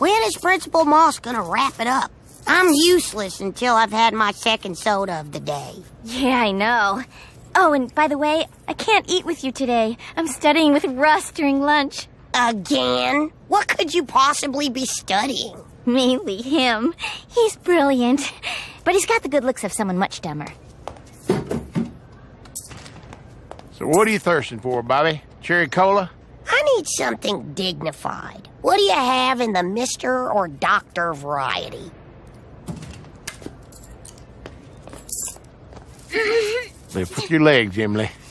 When is Principal Moss gonna wrap it up? I'm useless until I've had my second soda of the day. Yeah, I know. Oh, and by the way, I can't eat with you today. I'm studying with Russ during lunch. Again? What could you possibly be studying? Mainly him. He's brilliant. But he's got the good looks of someone much dumber. So what are you thirsting for, Bobby? Cherry cola? I need something dignified. What do you have in the Mr. or Dr. variety? Lift with your legs, Emily.